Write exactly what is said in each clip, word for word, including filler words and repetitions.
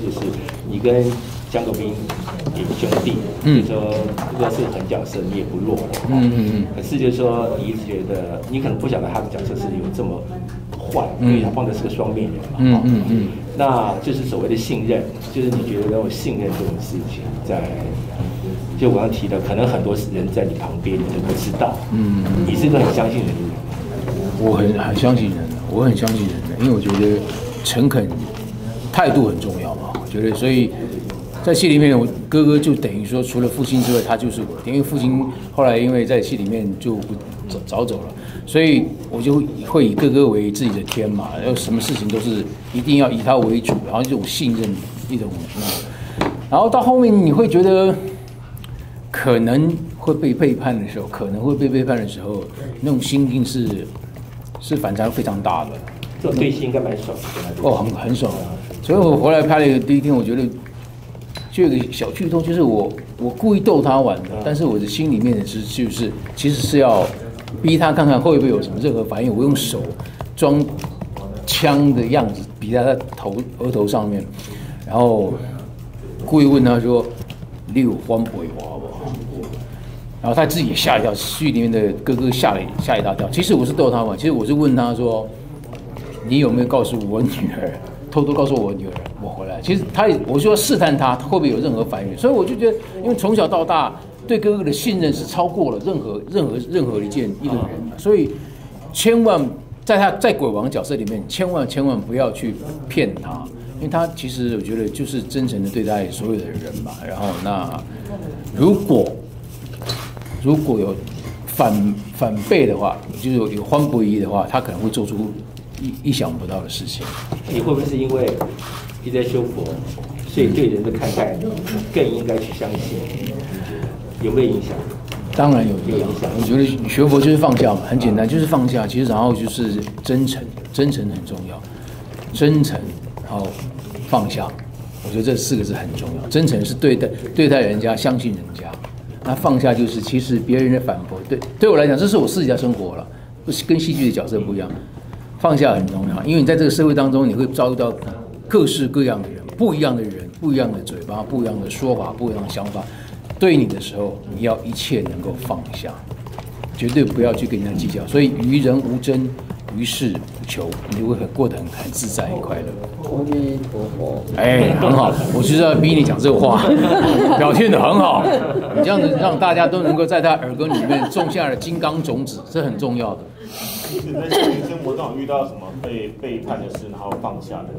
就是你跟江国斌也是兄弟，嗯，就是说如果是狠角色，你也不弱，嗯嗯嗯。可是就是说，你一直觉得你可能不晓得他的角色是有这么坏，因为他放的是个双面人嘛，嗯嗯嗯。那就是所谓的信任，就是你觉得那种信任这种事情，在就我刚提的，可能很多人在你旁边，你都不知道，嗯，你是个很相信人的人。 我很很相信人的，我很相信人的，因为我觉得诚恳态度很重要嘛。我觉得，所以在戏里面，我哥哥就等于说，除了父亲之外，他就是我。因为父亲后来因为在戏里面就早早走了，所以我就会以哥哥为自己的天嘛，然后什么事情都是一定要以他为主，然后这种信任一种，然后到后面你会觉得可能会被背叛的时候，可能会被背叛的时候，那种心境是。是反差非常大的， 这种对戏应该蛮爽的哦，很很爽啊！所以我回来拍了一个第一天，我觉得就有个小剧透，就是我我故意逗他玩的，但是我的心里面的是就是其实是要逼他看看会不会有什么任何反应。我用手装枪的样子比在他头额头上面，然后故意问他说：“你有欢不花不？”然后他自己也吓一跳，剧里面的哥哥吓了吓一大跳。其实我是逗他嘛，其实我是问他说：“你有没有告诉我女儿，偷偷告诉我女儿我回来？”其实他也，我说试探他会不会有任何反应。所以我就觉得，因为从小到大对哥哥的信任是超过了任何任何任何一件一个人的，所以千万在他在鬼王角色里面，千万千万不要去骗他，因为他其实我觉得就是真诚的对待所有的人嘛。然后那如果如果有反反背的话，就是有有欢不一的话，他可能会做出意意想不到的事情。 你会不会是因为一直在修佛，所以对人的看待更应该去相信？有没有影响？ 当然有影响。我觉得学佛就是放下嘛，很简单，就是放下。其实然后就是真诚，真诚很重要，真诚，然后放下。我觉得这四个字很重要。真诚是对待对待人家，相信人家。那放下就是，其实别人的反驳，对对我来讲，这是我私底下生活了，不是跟戏剧的角色不一样。放下很重要，因为你在这个社会当中，你会遭遇到各式各样的人，不一样的人，不一样的嘴巴，不一样的说法，不一样的想法。对你的时候，你要一切能够放下，绝对不要去跟人家计较。所以于人无争，于事无求，你就会很过得很很自在、很快乐。 阿弥陀佛。 哎，很好，我就是要逼你讲这个话，表现得很好。你这样子让大家都能够在他耳根里面种下了金刚种子，这很重要的。 你在现实生活中有遇到什么被背叛的事，然后放下的？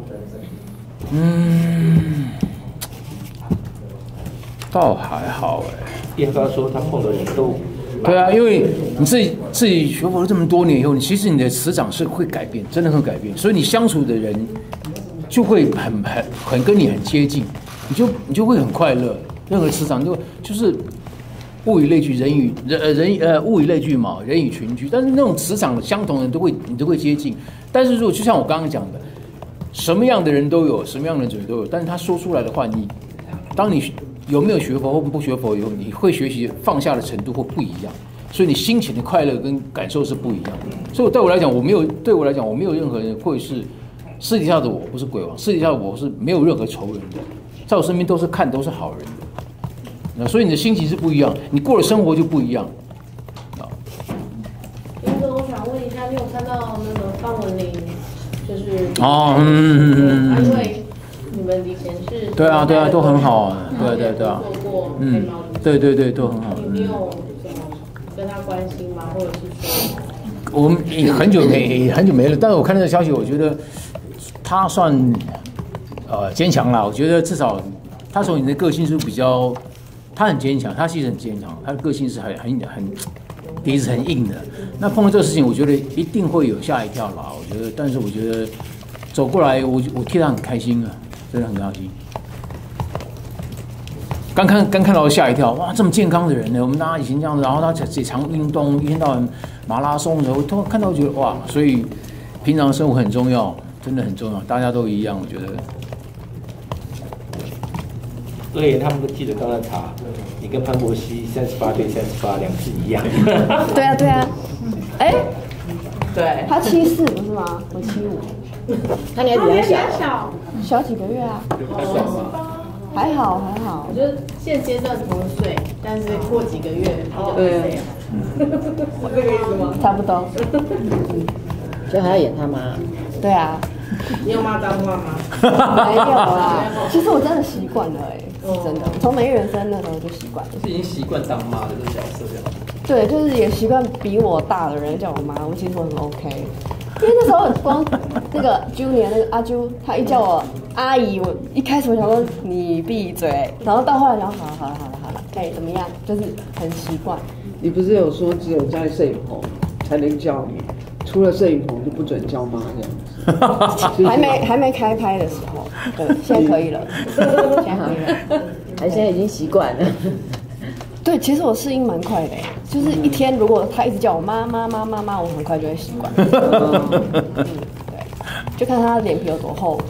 嗯，倒还好哎。 燕高说他碰的人都。 对啊，因为你自己自己学佛了这么多年以后，你其实你的磁场是会改变，真的会改变，所以你相处的人就会很很很跟你很接近，你就你就会很快乐。任何磁场就就是物以类聚，人与人人呃物以类聚嘛，人以群居。但是那种磁场相同的都会你都会接近。但是如果就像我刚刚讲的，什么样的人都有，什么样的人都有，但是他说出来的话，你当你有没有学佛或不学佛以后，你会学习放下的程度或不一样，所以你心情的快乐跟感受是不一样的。所以对我来讲，我没有对我来讲，我没有任何人会是私底下的我不是鬼王，私底下的我是没有任何仇人的，在我身边都是看都是好人的。那所以你的心情是不一样，你过的生活就不一样。 林哥，我想问一下，你有看到那个范文玲，就是哦，嗯嗯嗯嗯， 因为你们以前是对啊对啊，都很好啊，对对对啊， 做过黑猫的， 对对对，都很好。 你有什么跟他关心吗？或者是说， 我们很久没很久没了，但是我看那个消息，我觉得他算呃坚强啦。我觉得至少他从你的个性是比较。他很坚强，他其实很坚强，他的个性是很很很鼻子很硬的。那碰到这个事情，我觉得一定会有吓一跳啦。我觉得，但是我觉得走过来，我我替他很开心啊，真的很开心。刚看刚看到吓一跳，哇，这么健康的人呢？我们大家以前这样子，然后他也常运动，一天到晚马拉松的，我突然看到觉得哇，所以平常生活很重要，真的很重要，大家都一样，我觉得。 所以他们都记得刚刚查，你跟潘国熙三十八对三十八，两次一样。 对啊对啊，哎、 对， 他七四不是吗？我七五， 那你还比较小。 小几个月啊，还好还好。 我觉得现阶段同岁，但是过几个月比较岁啊，是这个意思吗？ 差不多。 所以还要演他妈。 对啊。 你有骂脏话吗？ 没有啦，其实我真的习惯了哎、欸，真的，从美丽人生那时候就习惯了， 是已经习惯当妈的这个角色这样。 对，就是也习惯比我大的人叫我妈，我其实我很 OK， 因为那时候光那个 Junior 那个阿啾，他一叫我阿姨，我一开始我想说你闭嘴，然后到后来想好了好了好了好了，哎怎么样，就是很习惯。 你不是有说只有在摄影棚才能叫你，除了摄影棚就不准叫妈这样子？ 还没还没开拍的时候，对，现在可以了，现在可以了， 还现在已经习惯了。 对，其实我适应蛮快的，就是一天如果他一直叫我妈妈妈妈妈，我很快就会习惯。嗯，对，就看他脸皮有多厚。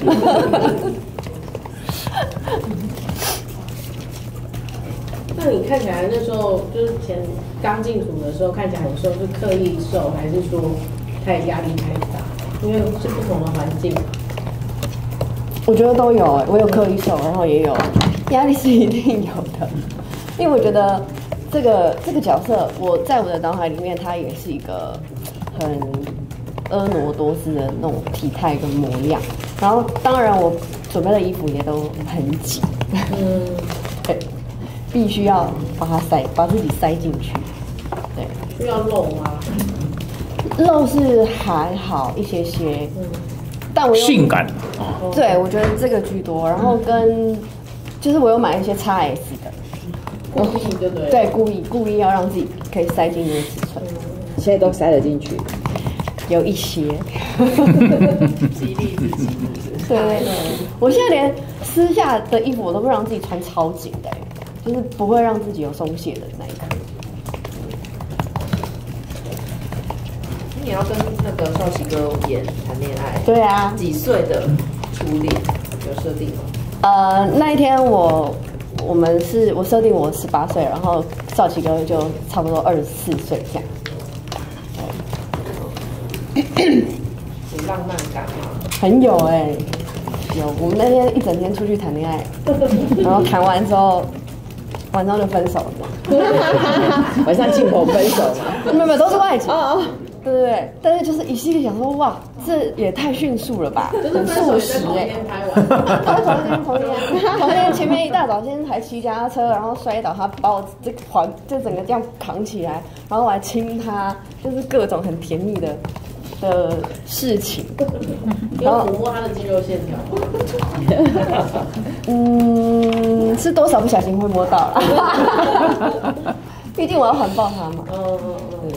那你看起来那时候就是前刚进组的时候看起来很瘦，是刻意瘦还是说太压力太大？因为是不同的环境。 我觉得都有哎，我有刻意瘦，然后也有压力是一定有的，因为我觉得这个这个角色，我在我的脑海里面，它也是一个很婀娜多姿的那种体态跟模样。然后当然我准备的衣服也都很紧，嗯，对，必须要把它塞，把自己塞进去，对。 需要露吗？ 露是还好一些些，嗯，但我性感， 对我觉得这个居多，然后跟就是我有买一些 X S 的， 故意对不对？ 对，故意故意要让自己可以塞进那个尺寸， 现在都塞得进去， 有一些， 激励自己， 对对对，我现在连私下的衣服我都不让自己穿超紧的，就是不会让自己有松懈的那一刻。 你要跟那个少奇哥演谈恋爱， 对啊， 几岁的初恋有设定吗？ 呃，那一天我我们是我设定我十八岁，然后少奇哥就差不多二十四岁这样。 有浪漫感吗？ 很有哎、欸，有。我们那天一整天出去谈恋爱，然后谈完之后，晚上就分手了。 晚上进口分手嘛？ 没有没有，都是外景。哦哦。对对对，但是就是一心里想说，哇，这也太迅速了吧，很速食哎。同天同天同天前面一大早先还骑脚踏车，然后摔倒，他把我这环就整个这样扛起来，然后我还亲他，就是各种很甜蜜的的事情。 有抚摸他的肌肉线条吗？ 嗯，是多少不小心会摸到了，毕竟我要环抱他嘛。嗯嗯嗯。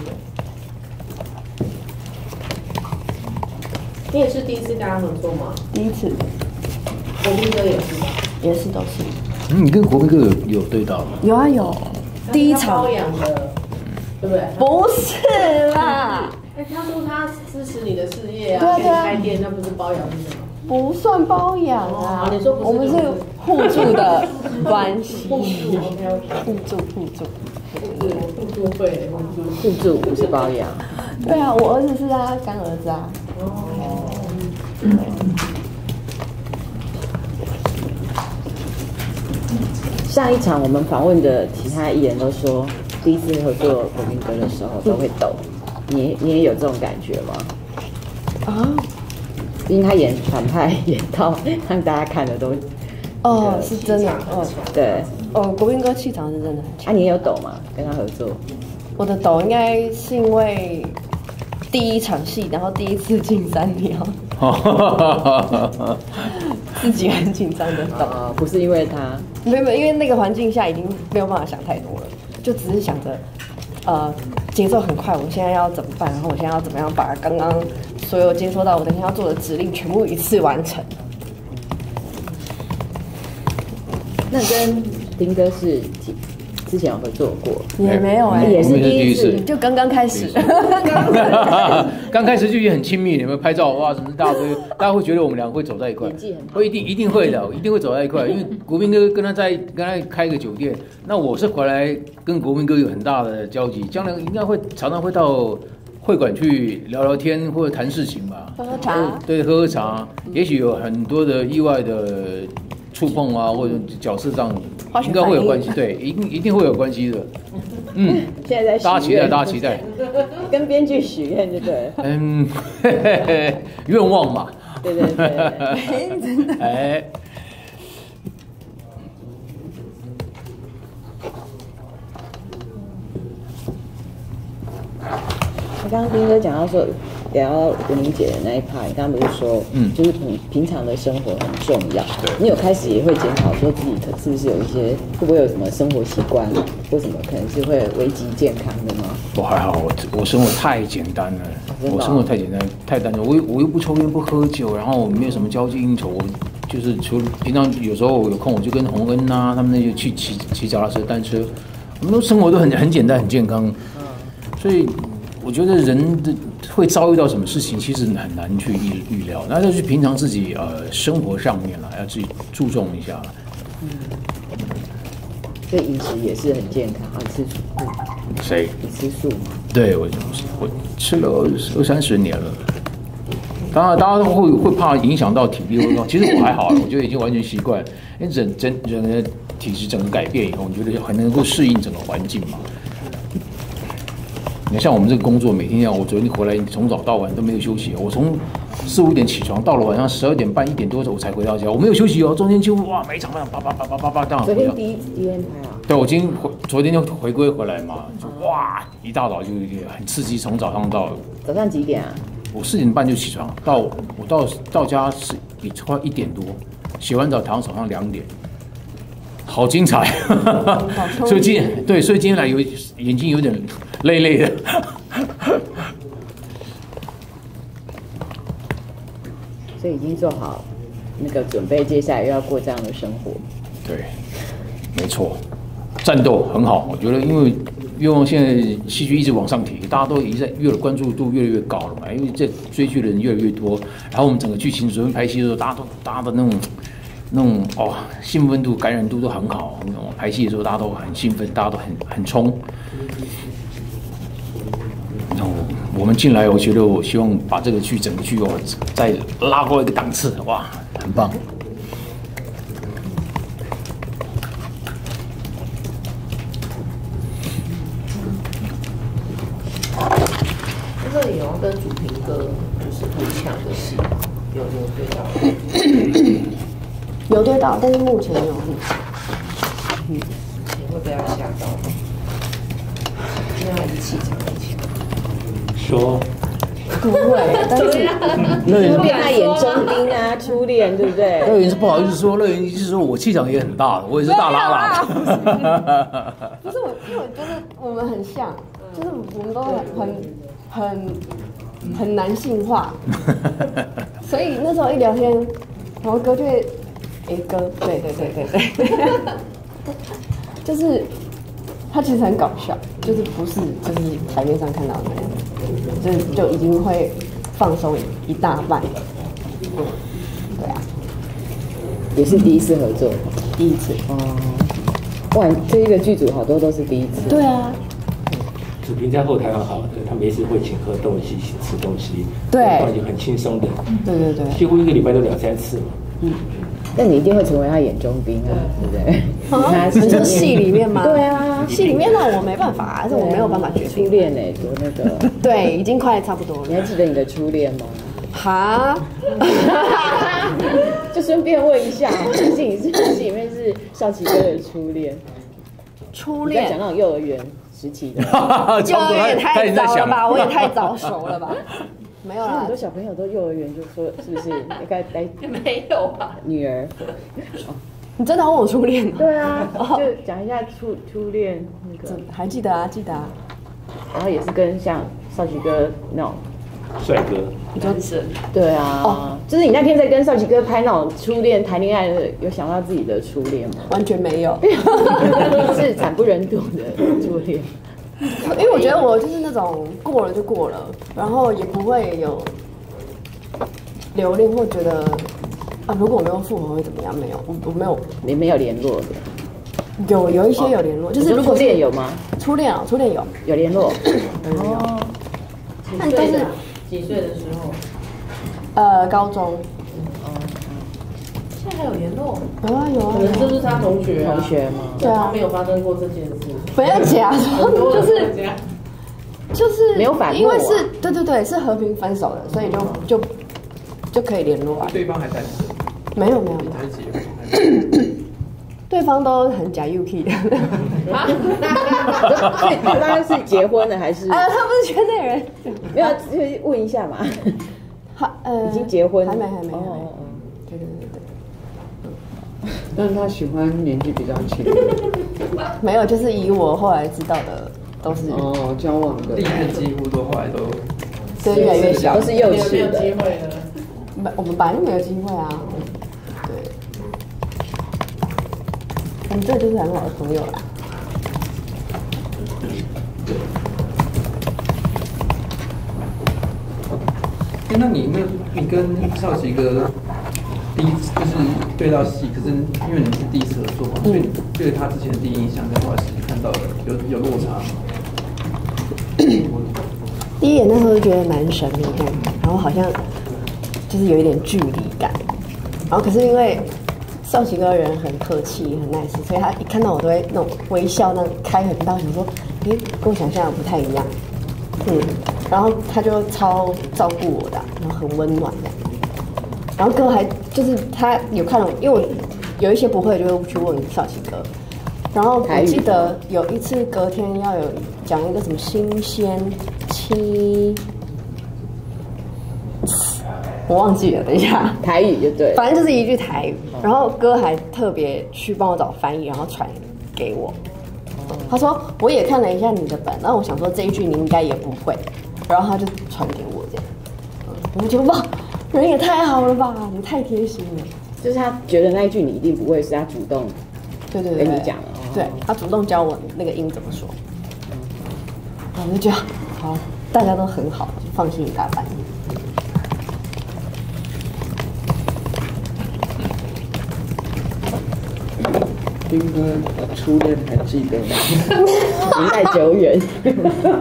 你也是第一次跟他合作吗？ 第一次。 国宾哥也是吧？ 也是都是。 嗯，你跟国宾哥有有对到吗？ 有啊有。第一场。 包养的，对不对？ 不是啦。 哎，他说他支持你的事业啊， 对啊对啊， 开店那不是包养是什么？ 不算包养啊， 你说不是？ 我们是互助的关系。 互助 ，OK OK。 互助互助。 互助会，互助互助不是包养。 对啊，我儿子是他干儿子啊。哦。 上一场我们访问的其他艺人都说，第一次合作国宾哥的时候都会抖，你你也有这种感觉吗？ 啊， 因为他演反派演到让大家看的都， 哦，是真的，哦， 对， 哦，国宾哥气场是真的很强。 啊，你也有抖吗？跟他合作？ 我的抖应该是因为第一场戏，然后第一次进三秒，自己很紧张的抖， 啊，不是因为他， 没有没有，因为那个环境下已经没有办法想太多了，就只是想着，呃，节奏很快，我现在要怎么办？然后我现在要怎么样把刚刚所有接收到我等一下要做的指令全部一次完成。 那跟丁哥是之前有合作过， 也没有哎、 欸，也是第一次， 就刚刚开始， 刚开始就已经很亲密，有没有拍照哇什么一大堆，大家会觉得我们两个会走在一块，会一定一定会的，一定会走在一块，因为国宾哥跟他在跟他开个酒店，那我是回来跟国宾哥有很大的交集，将来应该会常常会到会馆去聊聊天或者谈事情吧， 喝喝茶， 对，喝喝茶，也许有很多的意外的触碰啊，或者角色上应该会有关系，对，一定一定会有关系的。嗯， 现在在大家期待，大家期待， 跟编剧许愿就对了。 嗯，愿望嘛。 对对对， 真的。 哎。 你刚刚斌哥讲到说聊文玲姐的那一趴，你刚刚不是说，嗯，就是平平常的生活很重要。对。你有开始也会检讨说自己可是不是有一些会不会有什么生活习惯，或什么可能是会危及健康的吗？ 我还好，我我生活太简单了，我生活太简单太单纯，我我又不抽烟不喝酒，然后我没有什么交际应酬，我就是除了平常有时候有空我就跟洪恩啊他们那些去骑骑脚踏车单车，我们都生活都很很简单很健康，嗯，所以。我觉得人的会遭遇到什么事情，其实很难去预预料。那就是平常自己呃生活上面了，要自己注重一下。 嗯，所以饮食也是很健康，你吃素？ 谁？ 你吃素吗？ 对，我我吃了二三十年了。当然，大家会会怕影响到体力会高，其实我还好，我觉得已经完全习惯。因为人整人的体质整个改变以后，你觉得很能够适应整个环境嘛。你看，像我们这个工作，每天要我昨天回来，从早到晚都没有休息。我从四五点起床，到了晚上十二点半、一点多我才回到家，我没有休息哦。中间就哇，每一场每场啪啪啪啪啪啪这样。 昨天第一第一天拍啊？ 对，我今天回昨天就回归回来嘛，就哇，一大早就很刺激，从早上到早上几点啊？我四点半就起床，到我到到家是也快一点多，洗完澡躺到手上两点。好精彩，所以今天对，所以今天来有眼睛有点累累的。 所以已经做好那个准备，接下来又要过这样的生活。 对，没错，战斗很好，我觉得，因为愿望现在戏剧一直往上提，大家都一直在越关注度越来越高了嘛，因为这追剧的人越来越多，然后我们整个剧情昨天拍戏的时候，大家都大家的那种。那种哦，兴奋度、感染度都很好。那种拍戏的时候，大家都很兴奋，大家都很很冲。然后我们进来，我觉得我希望把这个剧整个剧哦再拉过一个档次，哇，很棒。 这里有要跟主评哥就是互抢的戏，有没有对到？ 有对到，但是目前没有互抢。 嗯，你会被他吓到吗？因为还是气场一起。 说不会，但是乐园变他眼中钉啊，初恋对不对？ 乐园是不好意思说，乐园是说我气场也很大，我也是大拉拉。 不是我，因为我觉得我们很像，就是我们都很很很很男性化，所以那时候一聊天，然后哥就会。A 哥，对对对对对，就是他其实很搞笑，就是不是就是台面上看到的那样，就是就已经会放松一大半了。对啊， 也是第一次合作， 第一次哦。哇，这一个剧组好多都是第一次。 对啊。 主评在后台很好，对他没事会请喝东西、吃东西， 对， 就很轻松的。 对对对， 几乎一个礼拜都两三次嘛。嗯。 那你一定会成为他眼中钉啊，对不对？ 啊，你说戏里面吗？ 对啊， 戏里面那我没办法，但是我没有办法决定。 初恋哎，多那个。 对，已经快差不多了。 你还记得你的初恋吗？ 哈， 就顺便问一下，毕竟你是戏里面是少奇哥的初恋。 初恋。 讲那种幼儿园时期的。 幼儿园也太早了吧？我也太早熟了吧？没有啦， 很多小朋友都幼儿园就说是不是应该来？ 没有啊， 女儿。 你真的问我初恋？ 对啊，就讲一下初初恋那个。 还记得啊，记得啊。 然后也是跟像少奇哥那种帅哥， 男生。 对啊，哦，就是你那天在跟少奇哥拍那种初恋谈恋爱的，有想到自己的初恋吗？ 完全没有， 是惨不忍睹的初恋。 因为我觉得我就是那种过了就过了，然后也不会有留恋或觉得啊，如果我没有复合会怎么样？没有，我我没有， 你没有联络的。 有有一些有联络，就是如果初恋有吗？ 初恋啊，初恋有有联络。 有有。 但都是几岁的时候？ 呃，高中。 现在还有联络？ 有啊有啊。 可能就是他同学同学吗？ 对啊， 没有发生过这件事。 不要假说，就是就是没有反因为是对对对，是和平分手的，所以就就就可以联络啊。 对方还单身？ 没有没有没有。 还是结婚？ 对方都很假 U K 的。 啊？所以对方是结婚了还是？ 啊，他不是圈内人。 没有，就是问一下嘛。 好，呃， 已经结婚， 还没还没。 哦哦， 对对对对。 但是他喜欢年纪比较轻。 没有，就是以我后来知道的都是哦，交往的历任几乎都后来都对越来越小， 都是幼稚的。 没有机会了。 没，我们本来就没有机会啊。对。我们这就是很好的朋友啦。 哎，那你那，你跟少奇哥第一就是对到戏，可是因为你们是第一次合作嘛，所以对他之前的第一印象跟后来实际看到的有有落差吗？ 第一眼那时候就觉得蛮神秘感，然后好像就是有一点距离感，然后可是因为少奇哥人很客气很 nice， 所以他一看到我都会那种微笑，那开很大，想说，诶，跟我想象的不太一样，嗯，然后他就超照顾我的，然后很温暖的，然后哥还就是他有看到，因为我有一些不会就会去问少奇哥，然后我记得有一次隔天要有讲一个什么新鲜七。我忘记了，等一下， 台语就对， 反正就是一句台语。然后哥还特别去帮我找翻译，然后传给我。他说我也看了一下你的本，然后我想说这一句你应该也不会，然后他就传给我这样。我就觉得哇，人也太好了吧，你太贴心了。 就是他觉得那一句你一定不会，是他主动对对对跟你讲了， 对他主动教我那个音怎么说。然后我就觉得好，大家都很好，就放心给他翻译。 兵哥初恋还记得吗？ 年代久远。兵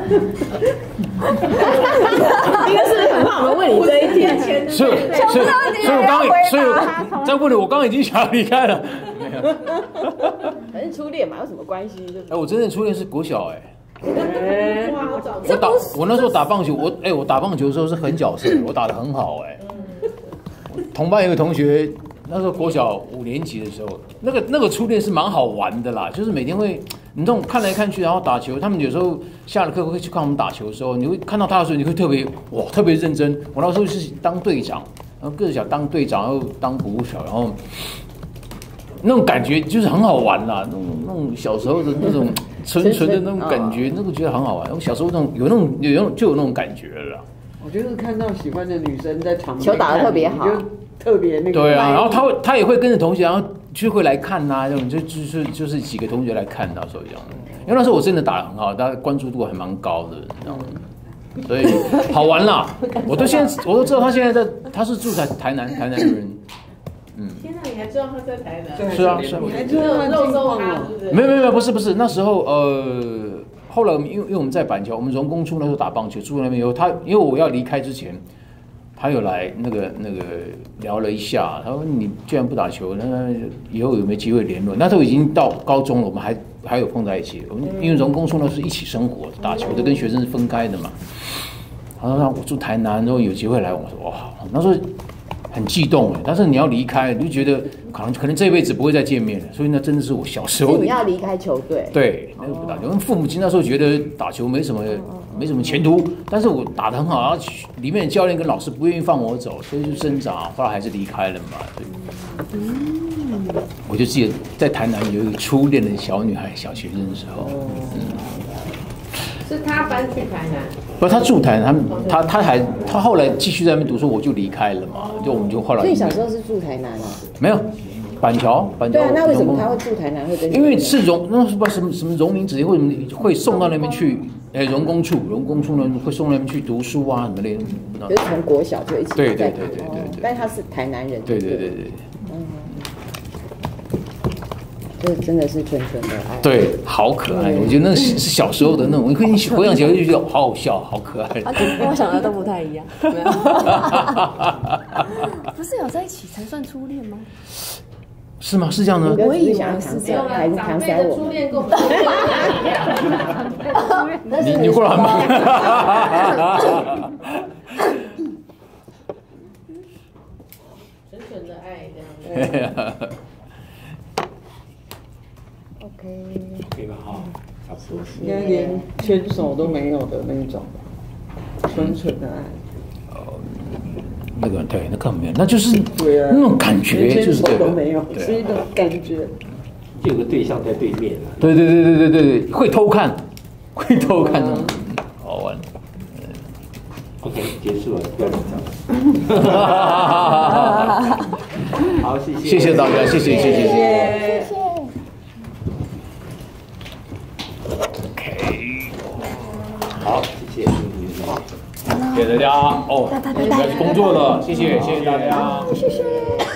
哥是不是很怕我们问你这一天？ 所以，所以，所以我刚，所以我在问你，我刚刚已经想要离开了。没有， 反正初恋嘛，有什么关系？就是哎，我真正初恋是国小哎。 哇，好早。 我打我那时候打棒球，我哎我打棒球的时候是很角色，我打得很好哎。同班有个同学。那时候国小五年级的时候，那个那个初恋是蛮好玩的啦，就是每天会你这种看来看去，然后打球。他们有时候下了课会去看我们打球的时候，你会看到他的时候，你会特别哇特别认真。我那时候是当队长，然后个子小当队长，然后当捕手，然后那种感觉就是很好玩啦，那种那种小时候的那种纯纯的那种感觉，那个觉得很好玩。我小时候那种有那种有那种就有那种感觉了啦。 我就是看到喜欢的女生在场球打得特别好。特别那个对啊，然后他会他也会跟着同学，然后就会来看呐、啊，这种就就是就是几个同学来看那时候这样，因为那时候我真的打得很好，大家关注度还蛮高的，你知道吗？所以好玩啦！我都现在我都知道他现在在，他是住在台南台南的人，嗯。 天哪，你还知道他在台南？ 是啊是啊， 你还知道他肉搜他是不是？ 没有没有没有，不是不是，那时候呃，后来因为因为我们在板桥，我们荣工处那时候打棒球，住在那边以后，他因为我要离开之前。他有来那个那个聊了一下，他说你既然不打球，那以后有没有机会联络？那时候已经到高中了，我们还还有碰在一起。我们因为荣工处呢是一起生活，打球的跟学生是分开的嘛。他说我住台南，然后有机会来，我说哇，那时候很激动哎。但是你要离开，你就觉得可能可能这辈子不会再见面了。所以那真的是我小时候。 你要离开球队？ 对，那个不打球，因为父母亲那时候觉得打球没什么。没什么前途，但是我打得很好，然后里面的教练跟老师不愿意放我走，所以就挣扎，后来还是离开了嘛。对，我就记得在台南有一个初恋的小女孩，小学生的时候，嗯， 是他搬去台南， 不，他住台南，他他他还他后来继续在那边读书，我就离开了嘛，就我们就后来。 所以小时候是住台南啊？ 没有。板桥，板桥。 对啊，那为什么他会住台南？会跟因为是荣，那是不知道什么什么荣民子弟会什么会送到那边去，哎，荣工处，荣工处呢会送到那边去读书啊什么类的。 就是从国小就一起。 对对对对对对。 但他是台南人。 对对对对。 嗯。 这真的是纯纯的爱。 对，好可爱。我觉得那是是小时候的那种，你回回想起来就觉得好好笑，好可爱。 啊，跟我想的都不太一样。没有。不是有在一起才算初恋吗？ 是吗？是这样呢？ 我以为是这样，还是强塞我？ 初恋跟我们不一样。 你你过来吗？ 纯纯的爱这样子。 OK。 可以吧？哈，差不多是。 应该连牵手都没有的那种，纯纯的爱。 那个对，那根本没有，那就是对啊， 那种感觉，就是这个都没有，是一种感觉。 就有个对象在对面啊。 对对对对对对对，会偷看，会偷看的，好玩。 OK， 结束了，不要紧张。好，谢谢， 谢谢大家，谢谢谢谢谢谢。 OK， 好，谢谢， 谢谢大家哦，我们要去工作了，谢谢谢谢大家， 谢谢。